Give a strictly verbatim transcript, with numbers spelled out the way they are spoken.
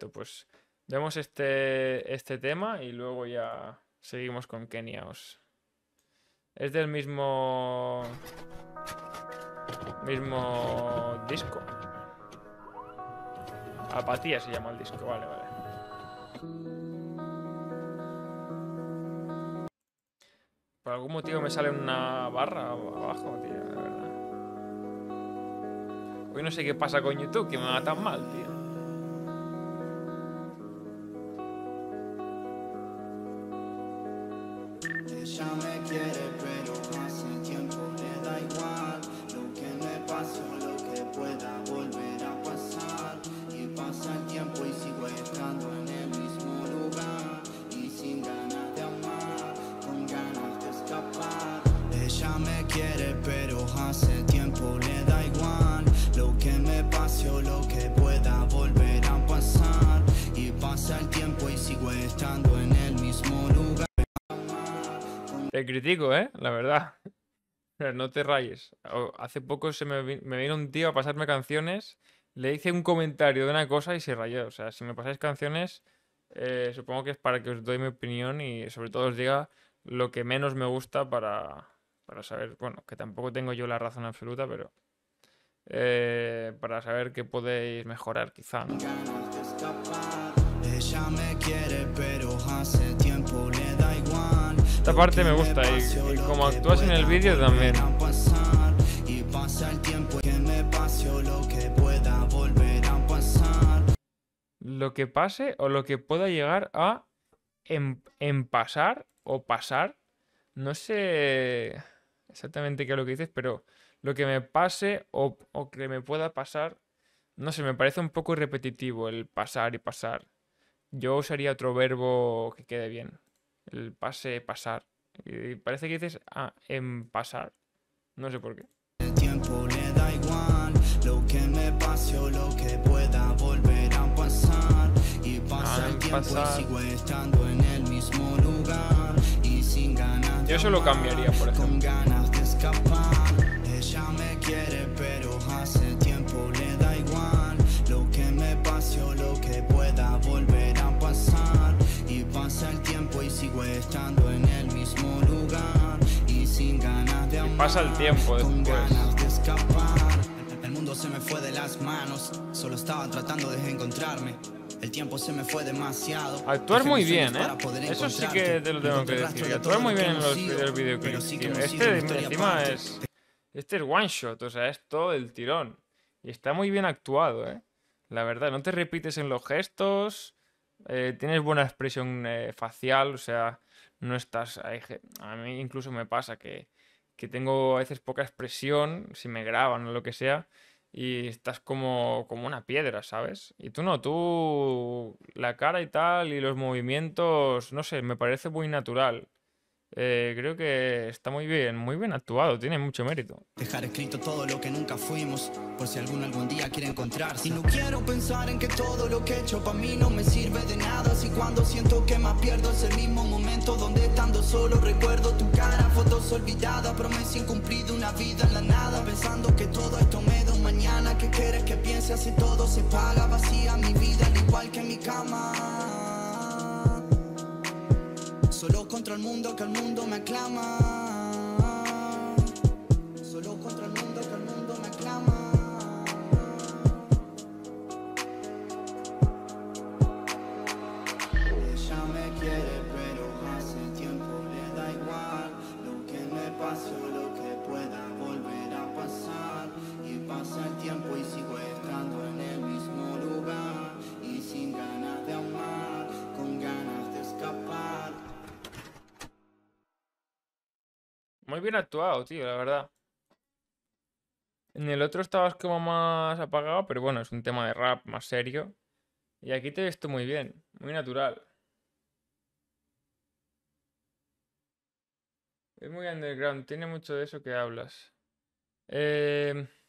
perfecto. Pues vemos este, este tema y luego ya seguimos con Kenia Os. Es del mismo... Mismo disco. Apatía se llama el disco, vale, vale. Por algún motivo me sale una barra abajo, tío, de verdad. Hoy no sé qué pasa con YouTube, que me va tan mal, tío. Ella me quiere, pero hace tiempo le da igual. Lo que me pasó, lo que pueda volver a pasar. Y pasa el tiempo y sigo estando en el mismo lugar. Y sin ganas de amar, con ganas de escapar. Ella me quiere, pero hace tiempo le da igual. Lo que me pasó, lo que pueda volver a pasar. Y pasa el tiempo y sigo estando en el mismo lugar. Te critico, ¿eh? La verdad. No te rayes. O- Hace poco se me, vi- me vino un tío a pasarme canciones, le hice un comentario de una cosa y se rayó. O sea, si me pasáis canciones, eh, supongo que es para que os doy mi opinión y sobre todo os diga lo que menos me gusta para, para saber, bueno, que tampoco tengo yo la razón absoluta, pero eh, para saber qué podéis mejorar, quizá, ¿no? Ganas de escapar. Ella me quiere, pero hace tiempo le da igual. Esta Lo parte que me me gusta y, pasó, y lo como que actúas en el pueda vídeo también. volver a pasar. Y pasa el tiempo que me pasó, lo que pueda volver a pasar. Lo que pase o lo que pueda llegar a en, en pasar o pasar. No sé exactamente qué es lo que dices, pero lo que me pase o, o que me pueda pasar, no sé, me parece un poco repetitivo el pasar y pasar. Yo usaría otro verbo que quede bien. El pase, pasar. Y parece que dices, ah, en pasar. No sé por qué. El tiempo le da igual. Lo que me pasó, lo que pueda volver a pasar. Y pasa Ah, el en tiempo pasar. y sigo estando en el mismo lugar. Y sin ganas de Yo eso lo cambiaría, por amar, con ejemplo. ganas de escapar. Ella me quiere, pero hace tiempo le da igual. Lo que me pasó, lo que pueda volver a pasar. Y pasa el tiempo y sigo estando en el mismo lugar. Y sin ganas de Y amar, pasa el tiempo con después. ganas de escapar. El mundo se me fue de las manos, solo estaba tratando de encontrarme. El tiempo se me fue demasiado. Actuar Dejé muy mis sueños bien, ¿eh? para poder Eso sí encontrarte. que te lo No tengo que encontré rastro decir. de Actuar todo muy lo que bien en hemos los sido, vídeos pero videoclips, sí que tío. hemos sido una Este historia encima aparte. es... Este es one shot, o sea, es todo el tirón. Y está muy bien actuado, ¿eh? La verdad, no te repites en los gestos, eh, tienes buena expresión eh, facial, o sea, no estás... hay ge- A mí incluso me pasa que, que tengo a veces poca expresión, si me graban o lo que sea, y estás como, como una piedra, ¿sabes? Y tú no, tú la cara y tal, y los movimientos, no sé, me parece muy natural. Eh, creo que está muy bien, muy bien actuado, tiene mucho mérito. Dejar escrito todo lo que nunca fuimos, por si alguno algún día quiere encontrarse. Y no quiero pensar en que todo lo que he hecho para mí no me sirve de nada. Si cuando siento que más pierdo es el mismo momento donde estando solo recuerdo tu cara. Fotos olvidadas, promesa incumplida, una vida en la nada. Pensando que todo esto me da un mañana. ¿Qué quieres que piense si todo se paga? Vacía mi vida al igual que mi cama. Solo contra el mundo, que el mundo me aclama. Solo contra el mundo, que el mundo me aclama. Ella me quiere, pero hace tiempo le da igual. Lo que me pasó, lo que pueda volver a pasar. Y pasa el tiempo y sigo estando en el mismo lugar. Y sin ganas de amar, con ganas de escapar. Muy bien actuado, tío, la verdad. En el otro estabas como más apagado, pero bueno, es un tema de rap más serio. Y aquí te he visto muy bien, muy natural. Es muy underground, tiene mucho de eso que hablas. Eh,